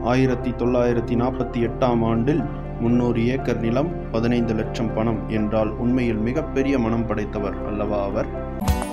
1948ஆம் ஆண்டில் 300 ஏக்கர் நிலம், 15 லட்சம் பணம் என்றால் உண்மையில் மிகப்பெரிய மனம் படைத்தவர் அல்லவா அவர்?